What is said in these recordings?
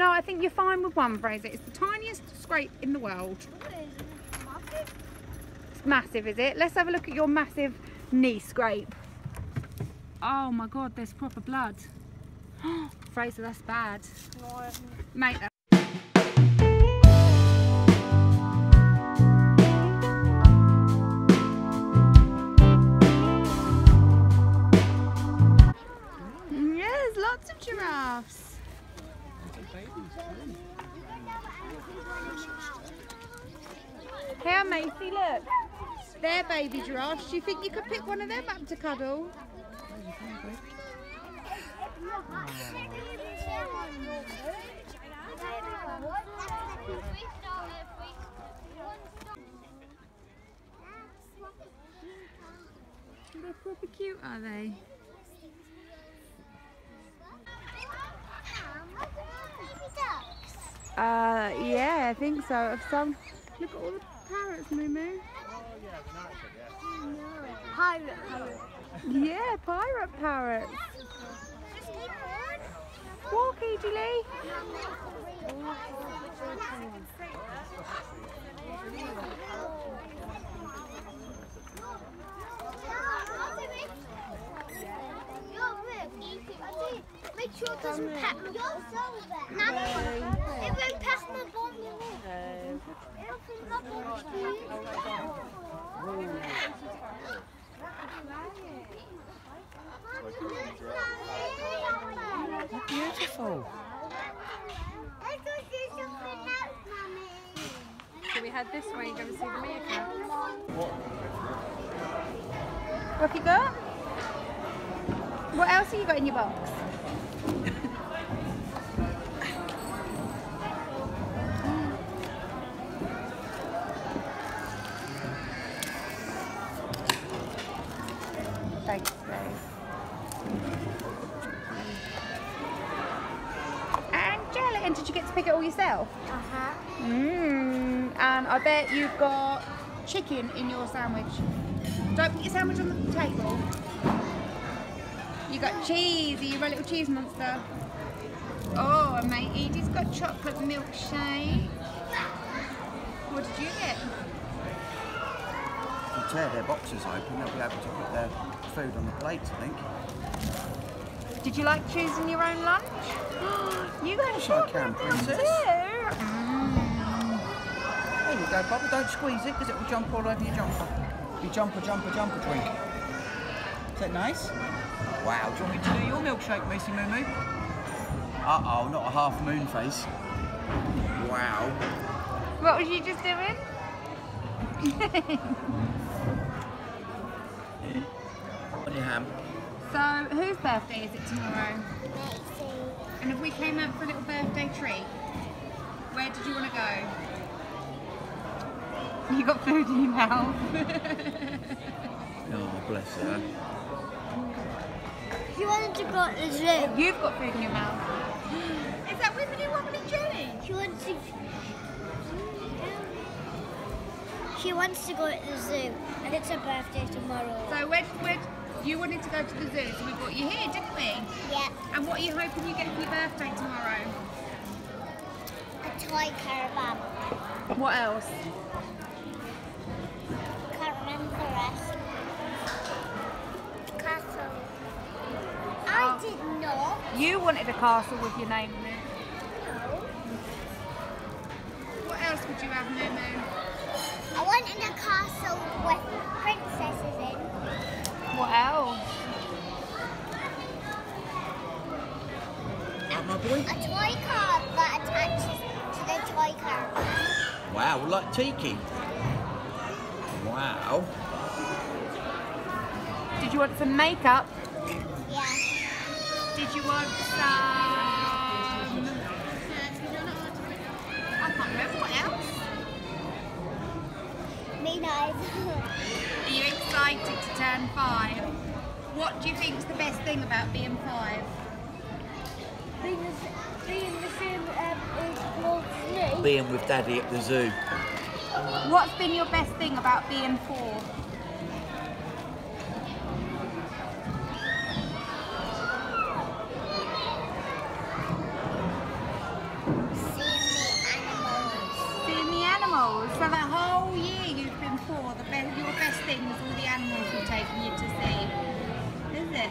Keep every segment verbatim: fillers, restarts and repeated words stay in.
No, I think you're fine with one, Fraser. It's the tiniest scrape in the world. It's massive, is it? Let's have a look at your massive knee scrape. Oh my God, there's proper blood. Fraser, that's bad. Mate, that yes, lots of giraffes. Here, Macy, look. They're baby giraffes. Do you think you could pick one of them up to cuddle? They're proper cute, are they? Uh, yeah, I think so. Of some, look at all the parrots, Moo Moo. Pirate parrot. Yeah, pirate parrots. Walk, Edie Lee. Make sure it doesn't pat my bum. No, it won't pass my bum. It'll think my bum's Beautiful. So we head this way and go and see the meerkat. What have you got? What else have you got in your box? Thanks, Dave. Angela, and did you get to pick it all yourself? Uh-huh. Mmm, and I bet you've got chicken in your sandwich. Don't put your sandwich on the table. You got cheese, are you a little cheese monster? Oh, and mate, Edie's got chocolate milkshake. What did you get? If you tear their boxes open, they'll be able to put their food on the plates, I think. Did you like choosing your own lunch? You got a Yes, I chocolate can, milk princess. too. Mm. There you go, Bubba. Don't squeeze it because it will jump all over your jumper. Your jumper, jumper, jumper drink. Is that nice? Wow, do you want me to do your milkshake, Macy Moo Moo? Uh-oh, not a half moon face. Wow. What was you just doing? On your ham. So, whose birthday is it tomorrow? Macy. And if we came out for a little birthday treat, where did you want to go? You got food in your mouth. Oh, bless her. She wanted to go to the zoo. You've got food in your mouth. Is that Wibbly Wobbly Jelly? She wants to. She wants to go to the zoo, and it's her birthday tomorrow. So where, where you wanted to go to the zoo, so we brought you here, didn't we? Yeah. And what are you hoping you get for your birthday tomorrow? A toy caravan. What else? Can't remember the rest. Castle. I did not. You wanted a castle with your name in it. No. What else would you have, Moo Moo? I wanted a castle with princesses in. What else? Right, my boy? A toy car that attaches to the toy car. Wow, like Tiki. Wow. Did you want some makeup? Yeah. Did you want some... I can't remember, what else? Me neither. Are you excited to turn five? What do you think is the best thing about being five? Being the, being the same um, age as me. Being with Daddy at the zoo. What's been your best thing about being four? animals. For the whole year you've been poor. The best, your best thing was all the animals we've taken you to see. Is it?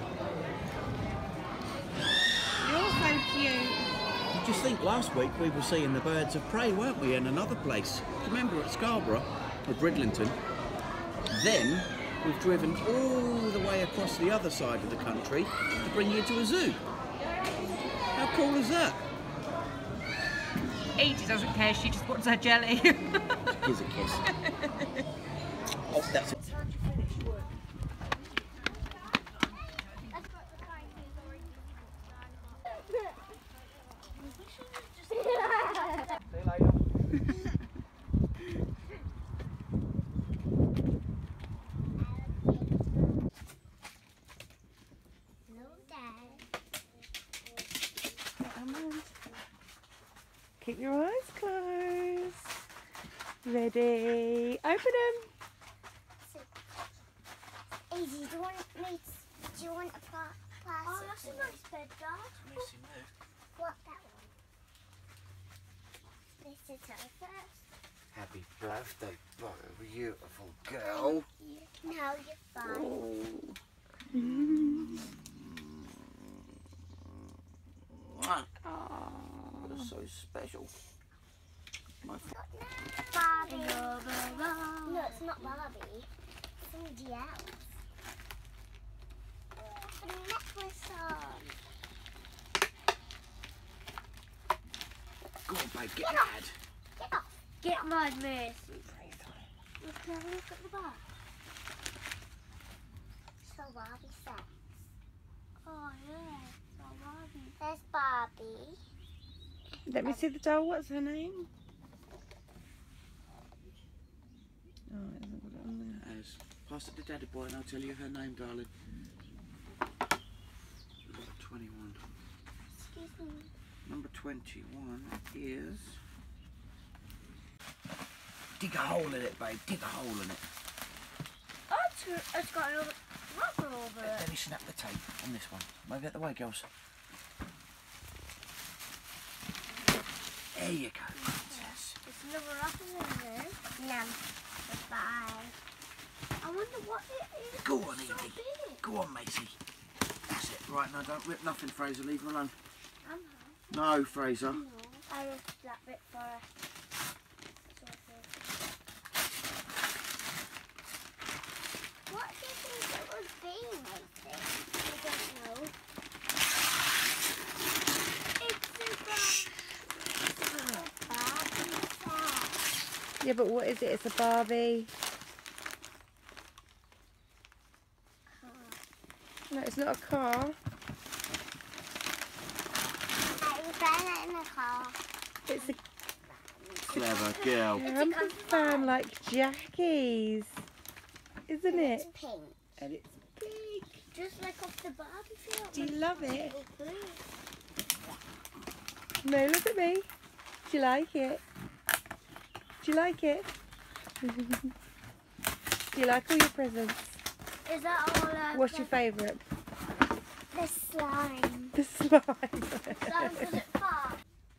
You're so cute. Did you think last week we were seeing the birds of prey, weren't we, in another place? Remember at Scarborough, or Bridlington? Then we've driven all the way across the other side of the country to bring you to a zoo. How cool is that? Edie doesn't care, she just wants her jelly. Here's a kiss. Oh, that's it. Keep your eyes closed. Ready? Open them. Easy, do you want me to, do you want a pla- plastic? Oh, that's a nice bed, Dad. What, that one? This is her first. Happy birthday, beautiful girl. No, you're fine. That's so special. My Barbie. No, it's not Barbie. Somebody else. Oh, a necklace on. Go on, babe, get Get mad. off. Get off. Get mad, Mercy. Look, have a look at the back. So Barbie sex. Oh yeah, so Barbie. There's Barbie. Let me see the doll. What's her name? Oh, it hasn't got it on there. As pass it to Daddy boy and I'll tell you her name, darling. Number twenty-one. Excuse me. Number twenty-one is... Dig a hole in it, babe. Dig a hole in it. Oh, it's, it's got another rubber over it. Let me snap the tape on this one. Move out the way, girls. There you go, princess. There's another rubber in there. Num. Goodbye. I wonder what it is. Go on, It's so Edie. big. Go on, Macy. That's it. Right, now don't rip nothing, Fraser. Leave her alone. I'm No, Fraser. No, I left that bit for her. What do you think it would be, Macy? I don't know. It's a Barbie set. Yeah, but what is it? It's a Barbie. No, it's not a car. I was trying it in the car. It's a Clever girl. camper van like Jackie's, isn't It's it? pink. And it's Big. Just like off the Barbie film. Do you love it? Blue. No, look at me. Do you like it? Do you like it? Do you like all your presents? Is that all? Uh, What's your favourite? The slime. The slime. Slime was it far?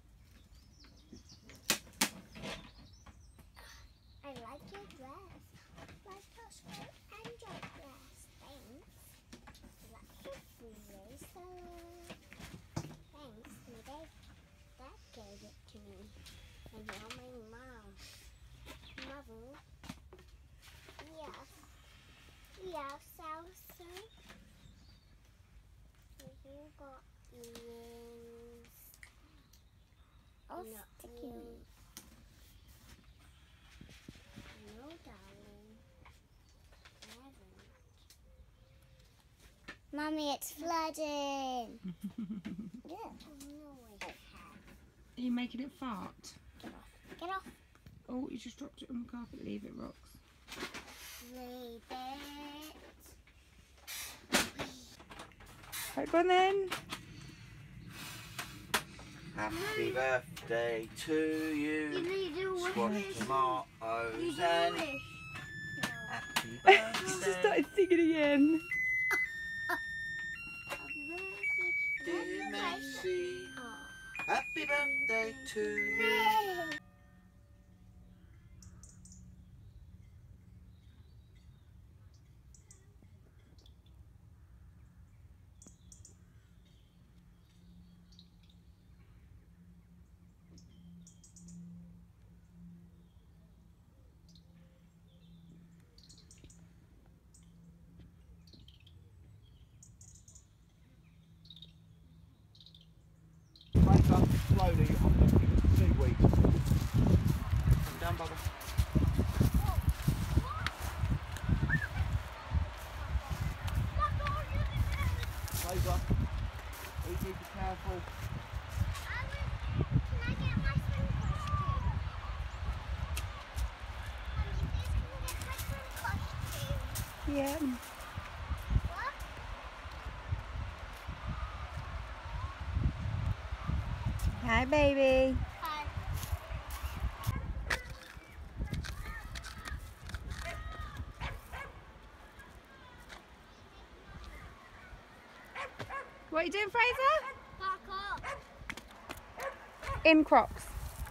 I like your dress. Like your skirt and your dress. Thanks. I like your blazer. Thanks. My dad, dad gave it to me. And you're my mom. Mother. Yes. Yes, Elsa. You got earrings. Oh, sticky. No, darling. Never. Mummy, it's flooding. Yeah. No way. Are you making it fart? Get off. Get off. Oh, you just dropped it on the carpet. Leave it, rocks. Leave it. Right, go on then. Happy birthday to You you. need to Squash wish. tomatoes You do and wish. happy She just birthday, started singing again. Happy birthday. dear Macy. Oh. Happy birthday to you. Yeah. Hi, baby. Hi. What are you doing, Fraser? Park up. In Crocs.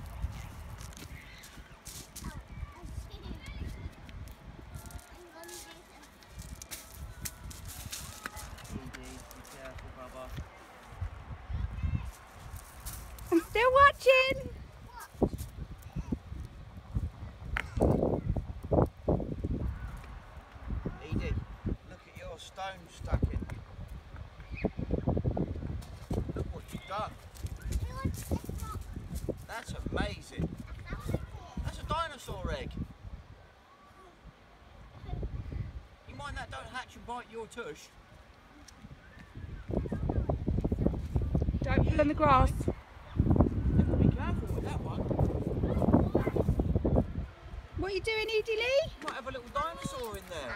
I'm still watching. Edie, look at your stone stacking. Look what you've done. That's amazing. That's a dinosaur egg. You mind that don't hatch and bite your tush? Don't pull on the grass. You've got to be careful with that one. What are you doing, Edie Lee? You might have a little dinosaur in there.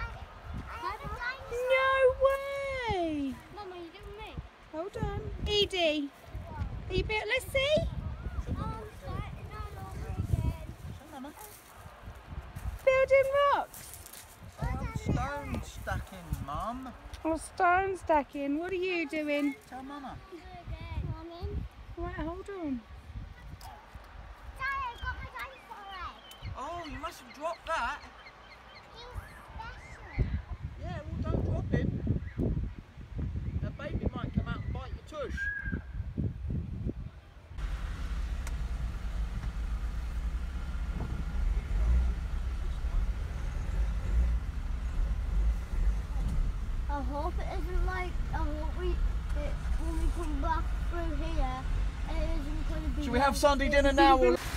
No way. Mama, you doing me? Hold on. Edie, are you built? Let's see. Oh, I'm starting all over again. Show Mama. Building rocks. I'm stone stacking, Mum. Oh, stone stacking. What are you doing? Tell Mama. Mommy. Right, hold on. Daddy, I got my dinosaur egg. Oh, you must have dropped that. He's special. Yeah, well, don't drop him. A baby might come out and bite your tush. I hope it isn't like, I hope we, it, when we come back through here, it isn't going to be Should we like have Sunday this. dinner now? Or